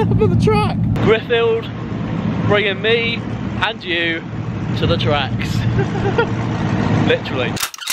I'm on the track. Griffield bringing me and you to the tracks. Literally.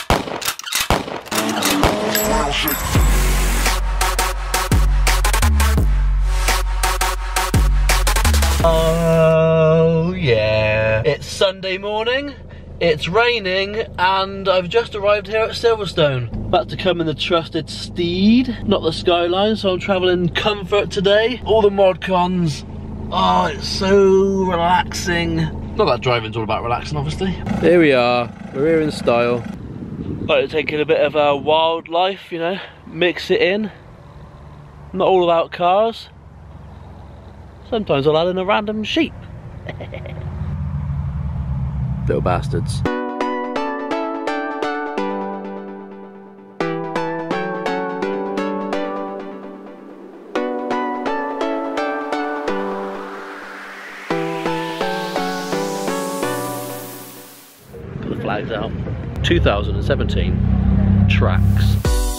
Oh yeah. It's Sunday morning, it's raining, and I've just arrived here at Silverstone. About to come in the trusted steed, not the Skyline, so I'm travelling comfort today. All the mod cons. Oh, it's so relaxing. Not that driving's all about relaxing, obviously. Here we are, we're here in style. Like to take in a bit of wildlife, you know, mix it in. Not all about cars. Sometimes I'll add in a random sheep. Little bastards. Put the flags out. 2017 tracks.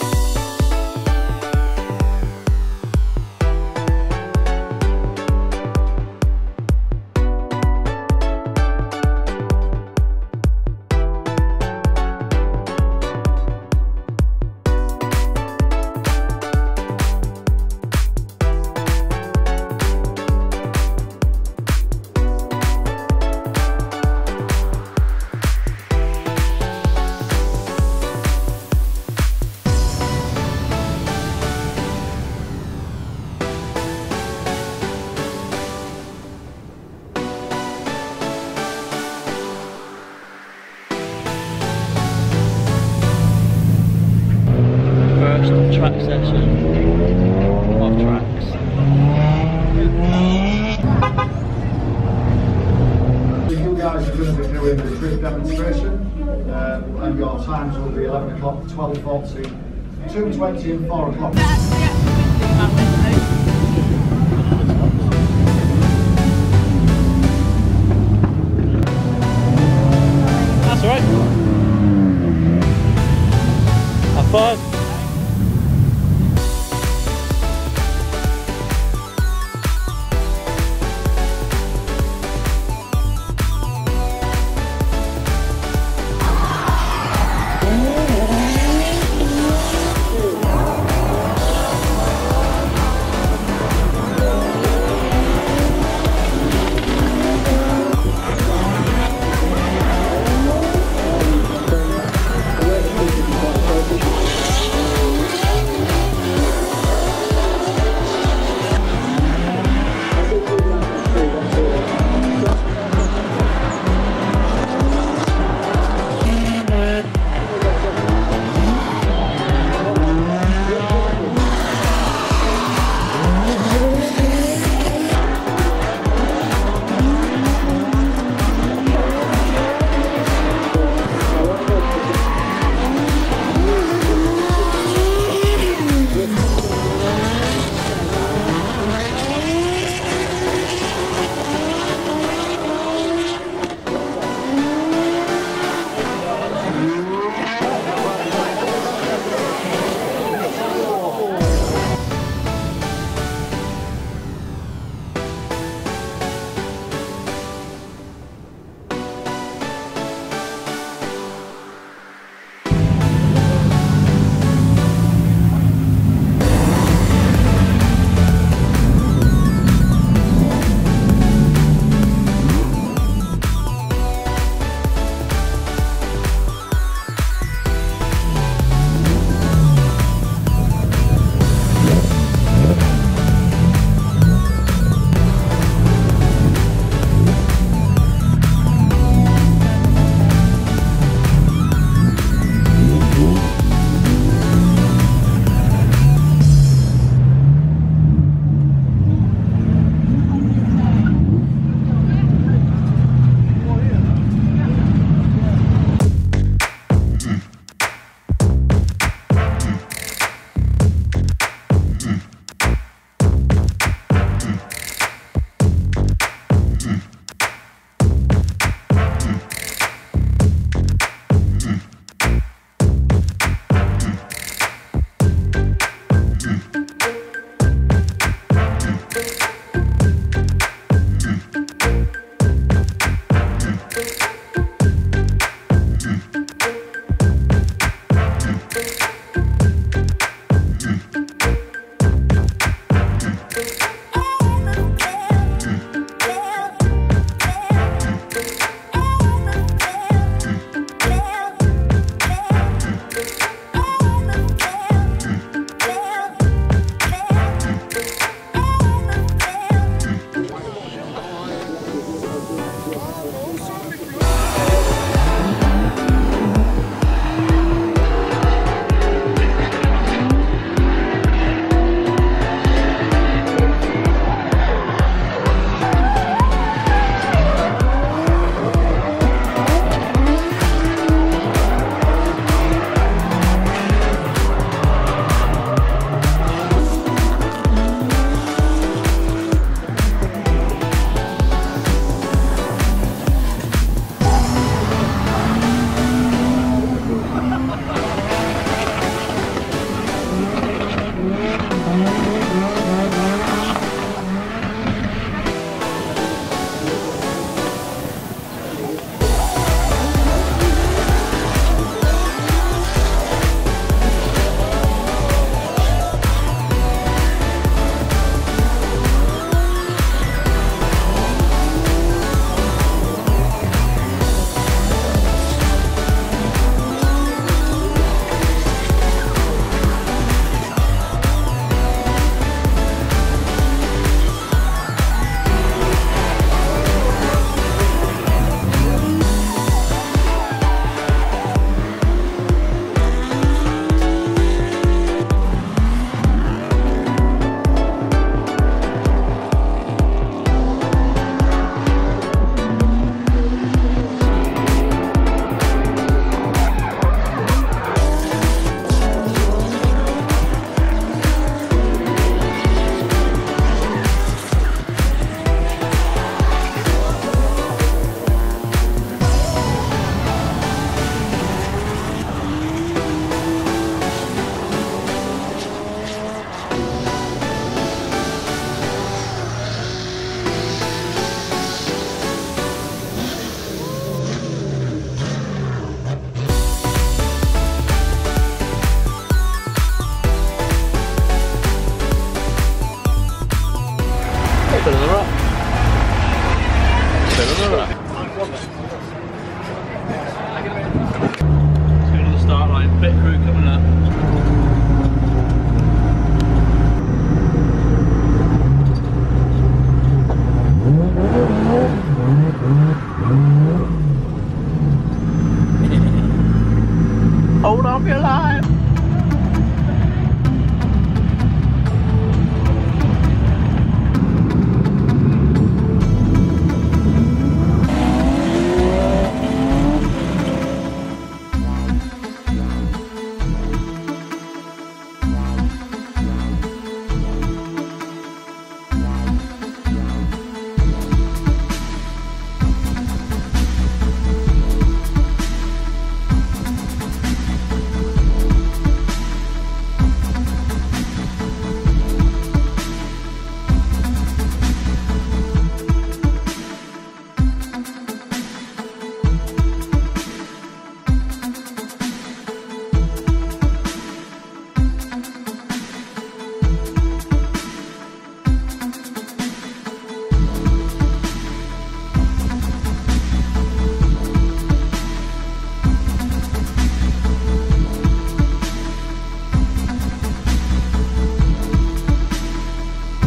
Track session of tracks. You guys are going to be doing the drift demonstration, and your times will be 11 o'clock, 12:40, 2:20 and 4 o'clock. That's alright. Have fun.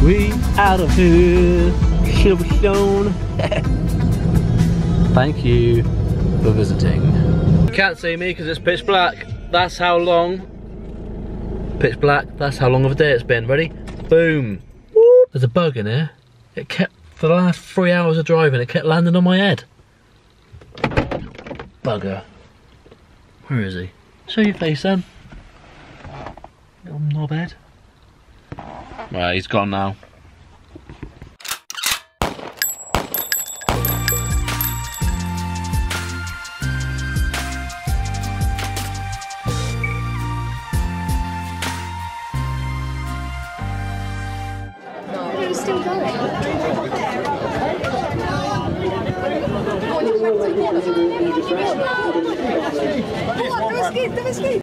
We out of here, Silverstone. Thank you for visiting. You can't see me because it's pitch black. That's how long, pitch black, that's how long of a day it's been. Ready? Boom. Whoop. There's a bug in here. It kept, for the last 3 hours of driving, it kept landing on my head. Bugger. Where is he? Show your face then. Little knobhead. Right, he's gone now. He's still going. Dove escape.